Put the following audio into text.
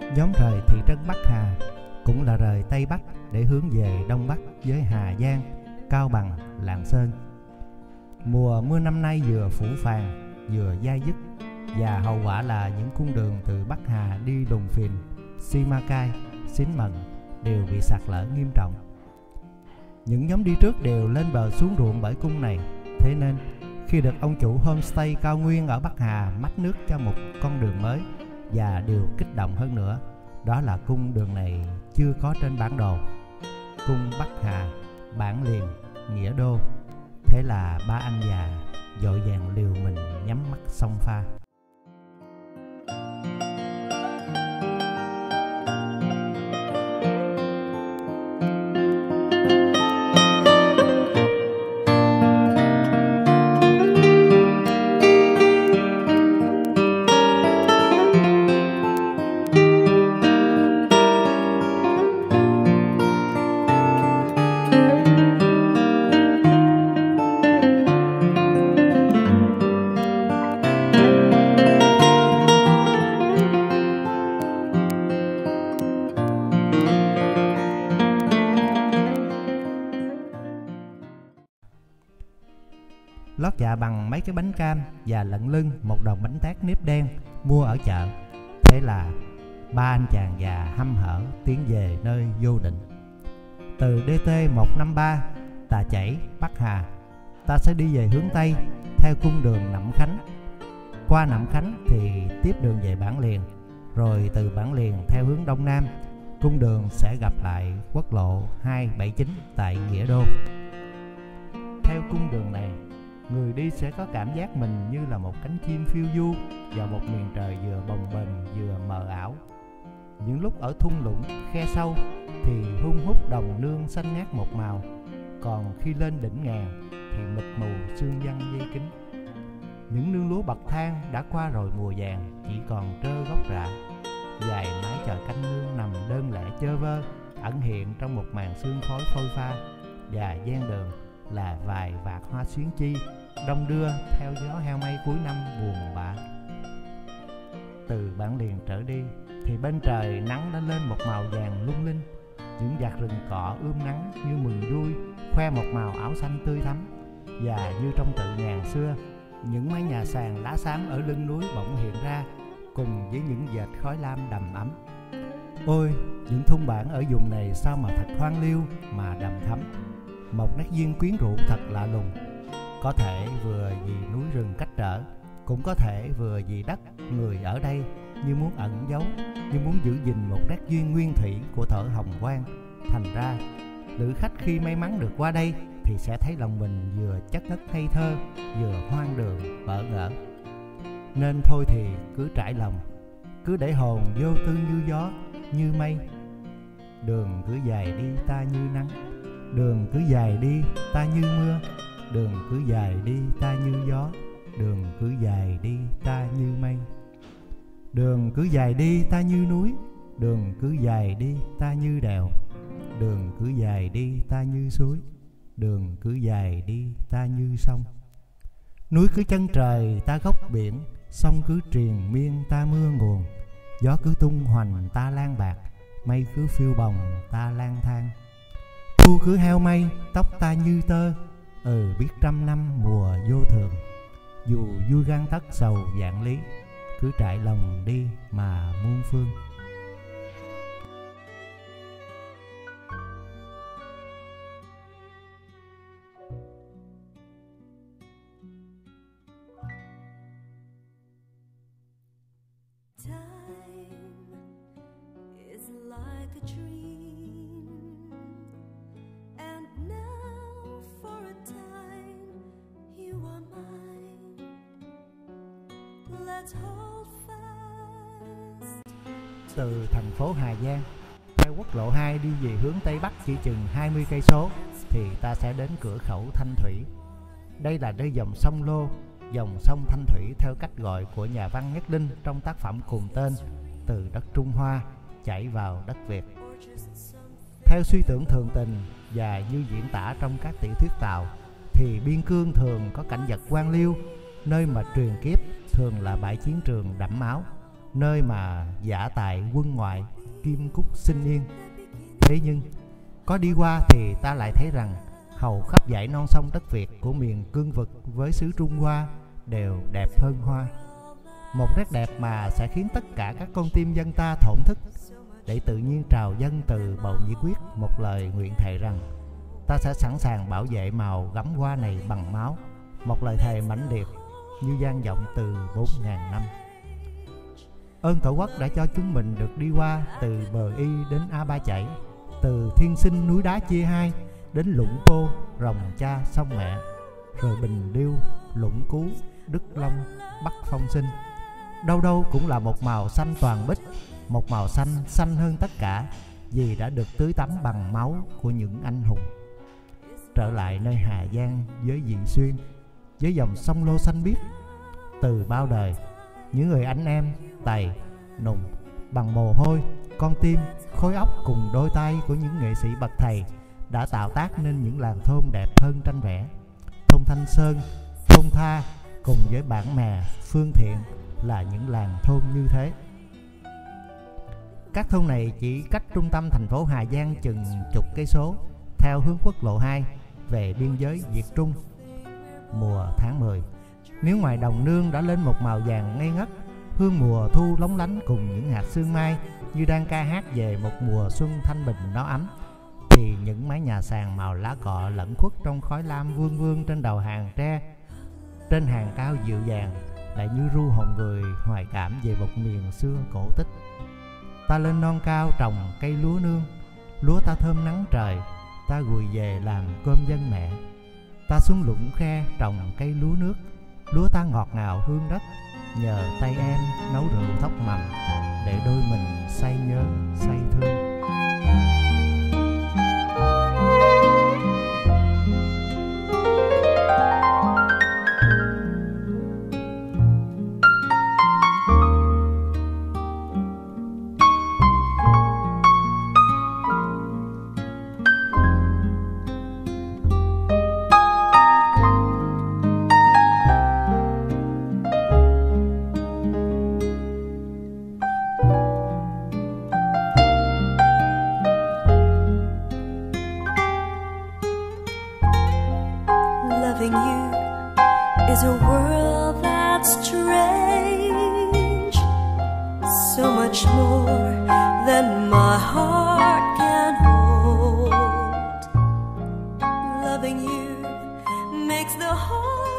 Nhóm rời thị trấn Bắc Hà, cũng là rời Tây Bắc để hướng về Đông Bắc với Hà Giang, Cao Bằng, Lạng Sơn. Mùa mưa năm nay vừa phũ phàng, vừa dai dứt, và hậu quả là những cung đường từ Bắc Hà đi Lùng Phìn, Simacai, Xín Mần đều bị sạt lở nghiêm trọng. Những nhóm đi trước đều lên bờ xuống ruộng bởi cung này, thế nên khi được ông chủ homestay cao nguyên ở Bắc Hà mách nước cho một con đường mới, và điều kích động hơn nữa đó là cung đường này chưa có trên bản đồ. Cung Bắc Hà, Bản Liền, Nghĩa Đô. Thế là ba anh già vội vàng liều mình nhắm mắt xông pha. Lót dạ bằng mấy cái bánh cam và lận lưng một đồng bánh tét nếp đen mua ở chợ. Thế là ba anh chàng già hăm hở tiến về nơi vô định. Từ DT 153 Tà Chảy, Bắc Hà, ta sẽ đi về hướng Tây theo cung đường Nậm Khánh. Qua Nậm Khánh thì tiếp đường về Bản Liền, rồi từ Bản Liền theo hướng Đông Nam, cung đường sẽ gặp lại quốc lộ 279 tại Nghĩa Đô. Theo cung đường này, người đi sẽ có cảm giác mình như là một cánh chim phiêu du vào một miền trời vừa bồng bềnh vừa mờ ảo. Những lúc ở thung lũng, khe sâu thì hun hút đồng nương xanh ngát một màu, còn khi lên đỉnh ngàn thì mịt mù sương văng dây kính. Những nương lúa bậc thang đã qua rồi mùa vàng, chỉ còn trơ gốc rạ. Dài mái chòi canh nương nằm đơn lẻ chơ vơ, ẩn hiện trong một màn sương khói phôi pha, và ven đường là vài vạt hoa xuyến chi đông đưa theo gió heo may cuối năm buồn bã. Từ Bản Liền trở đi thì bên trời nắng đã lên một màu vàng lung linh. Những vạt rừng cọ nắng như mừng vui, khoe một màu áo xanh tươi thắm. Và như trong tự ngàn xưa, những mái nhà sàn lá xám ở lưng núi bỗng hiện ra, cùng với những vệt khói lam đầm ấm. Ôi, những thôn bản ở vùng này sao mà thật hoang liêu mà đầm thắm. Một nét duyên quyến rũ thật lạ lùng. Có thể vừa vì núi rừng cách trở, cũng có thể vừa vì đất người ở đây như muốn ẩn giấu, như muốn giữ gìn một nét duyên nguyên thủy của thở Hồng Quang. Thành ra lữ khách khi may mắn được qua đây thì sẽ thấy lòng mình vừa chất ngất ngây thơ, vừa hoang đường bỡ ngỡ. Nên thôi thì cứ trải lòng, cứ để hồn vô tư như gió, như mây. Đường cứ dài đi ta như nắng, đường cứ dài đi ta như mưa, đường cứ dài đi ta như gió, đường cứ dài đi ta như mây. Đường cứ dài đi ta như núi, đường cứ dài đi ta như đèo, đường cứ dài đi ta như suối, đường cứ dài đi ta như sông. Núi cứ chân trời ta góc biển, sông cứ triền miên ta mưa nguồn, gió cứ tung hoành ta lang bạc, mây cứ phiêu bồng ta lang thang. Thu cứ heo mây, tóc ta như tơ, biết trăm năm mùa vô thường. Dù vui gan tất sầu vạn lý, cứ trải lòng đi mà muôn phương. Từ thành phố Hà Giang theo quốc lộ 2 đi về hướng Tây Bắc chỉ chừng 20 cây số thì ta sẽ đến cửa khẩu Thanh Thủy. Đây là nơi dòng sông Lô, dòng sông Thanh Thủy theo cách gọi của nhà văn Nhất Đinh trong tác phẩm cùng tên, từ đất Trung Hoa chảy vào đất Việt. Theo suy tưởng thường tình và như diễn tả trong các tiểu thuyết Tàu thì biên cương thường có cảnh vật quan liêu, nơi mà truyền kiếp thường là bãi chiến trường đẫm máu, nơi mà giả tại quân ngoại Kim Cúc sinh yên. Thế nhưng có đi qua thì ta lại thấy rằng hầu khắp dãy non sông đất Việt của miền cương vực với xứ Trung Hoa đều đẹp hơn hoa. Một nét đẹp mà sẽ khiến tất cả các con tim dân ta thổn thức, để tự nhiên trào dâng từ bầu nhiệt huyết một lời nguyện thề rằng ta sẽ sẵn sàng bảo vệ màu gấm hoa này bằng máu. Một lời thề mãnh liệt như vang vọng từ 4.000 năm. Ơn Tổ quốc đã cho chúng mình được đi qua từ bờ Y đến A Ba Chảy, từ Thiên Sinh núi đá chia hai đến Lũng Pô, Rồng Cha sông Mẹ, rồi Bình Liêu, Lũng Cú, Đức Long, Bắc Phong Sinh. Đâu đâu cũng là một màu xanh toàn bích, một màu xanh xanh hơn tất cả, vì đã được tưới tắm bằng máu của những anh hùng. Trở lại nơi Hà Giang với Vị Xuyên, với dòng sông Lô xanh biếc, từ bao đời những người anh em Tày, Nùng bằng mồ hôi, con tim, khối óc cùng đôi tay của những nghệ sĩ bậc thầy đã tạo tác nên những làng thôn đẹp hơn tranh vẽ. Thôn Thanh Sơn, thôn Tha cùng với Bản Mè, Phương Thiện là những làng thôn như thế. Các thôn này chỉ cách trung tâm thành phố Hà Giang chừng chục cây số theo hướng quốc lộ 2 về biên giới Việt Trung. Mùa tháng 10, nếu ngoài đồng nương đã lên một màu vàng ngây ngất, hương mùa thu lóng lánh cùng những hạt sương mai như đang ca hát về một mùa xuân thanh bình nó ấm, thì những mái nhà sàn màu lá cọ lẫn khuất trong khói lam vương vương trên đầu hàng tre, trên hàng cao dịu dàng, lại như ru hồn người hoài cảm về một miền xưa cổ tích. Ta lên non cao trồng cây lúa nương, lúa ta thơm nắng trời, ta gùi về làm cơm dân mẹ. Ta xuống lũng khe trồng cây lúa nước, lúa ta ngọt ngào hương đất, nhờ tay em nấu rượu thóc mầm, để đôi mình say nhớ say thương. Loving you is a world that's strange, so much more than my heart can hold. Loving you makes the heart